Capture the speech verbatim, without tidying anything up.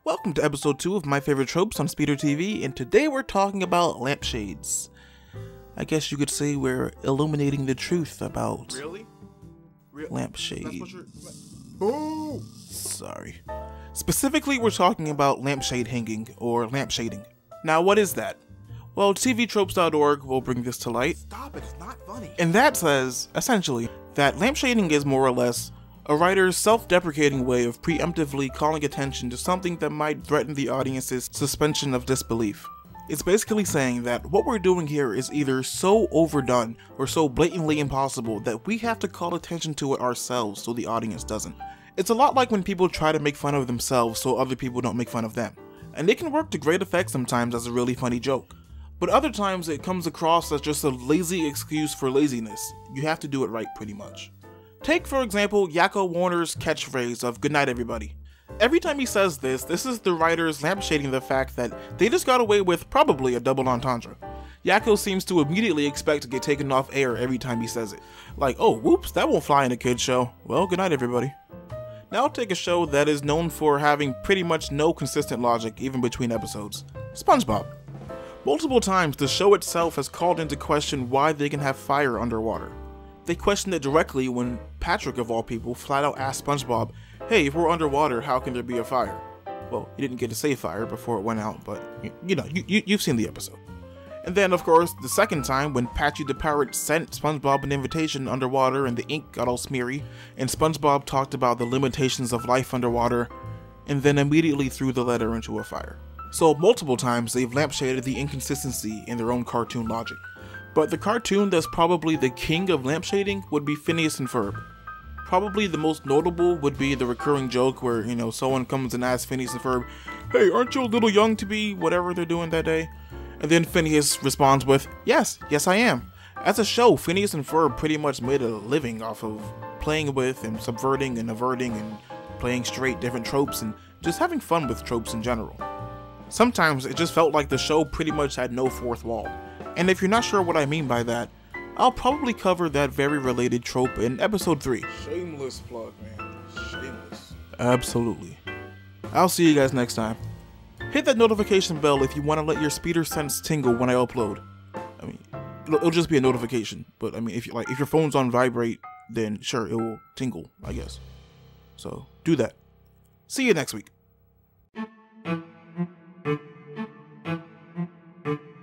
Welcome to episode two of My Favorite Tropes on Speeder T V, and today we're talking about lampshades. I guess you could say we're illuminating the truth about Really? Re- lampshades. Boo! Sorry. Specifically, we're talking about lampshade hanging, or lampshading. Now, what is that? Well, T V tropes dot org will bring this to light. Stop it, it's not funny. And that says, essentially, that lampshading is more or less a writer's self-deprecating way of preemptively calling attention to something that might threaten the audience's suspension of disbelief. It's basically saying that what we're doing here is either so overdone or so blatantly impossible that we have to call attention to it ourselves so the audience doesn't. It's a lot like when people try to make fun of themselves so other people don't make fun of them. And it can work to great effect sometimes as a really funny joke. But other times it comes across as just a lazy excuse for laziness. You have to do it right pretty much. Take, for example, Yakko Warner's catchphrase of "Good night, everybody." Every time he says this, this is the writers lampshading the fact that they just got away with probably a double entendre. Yakko seems to immediately expect to get taken off air every time he says it. Like, oh, whoops, that won't fly in a kid's show. Well, good night, everybody. Now take a show that is known for having pretty much no consistent logic even between episodes. SpongeBob. Multiple times, the show itself has called into question why they can have fire underwater. They questioned it directly when Patrick, of all people, flat out asked SpongeBob, hey, if we're underwater, how can there be a fire? Well, he didn't get to say fire before it went out, but, you know, you, you, you've seen the episode. And then, of course, the second time when Patchy the Parrot sent SpongeBob an invitation underwater and the ink got all smeary, and SpongeBob talked about the limitations of life underwater, and then immediately threw the letter into a fire. So multiple times they've lampshaded the inconsistency in their own cartoon logic. But the cartoon that's probably the king of lampshading would be Phineas and Ferb. Probably the most notable would be the recurring joke where, you know, someone comes and asks Phineas and Ferb, hey, aren't you a little young to be whatever they're doing that day? And then Phineas responds with, yes, yes I am. As a show, Phineas and Ferb pretty much made a living off of playing with and subverting and averting and playing straight different tropes and just having fun with tropes in general. Sometimes it just felt like the show pretty much had no fourth wall. And if you're not sure what I mean by that, I'll probably cover that very related trope in episode three. Shameless plug, man. Shameless. Absolutely. I'll see you guys next time. Hit that notification bell if you want to let your speeder sense tingle when I upload. I mean, it'll, it'll just be a notification, but I mean, if you like, if your phone's on vibrate, then sure, it will tingle, I guess. So do that. See you next week.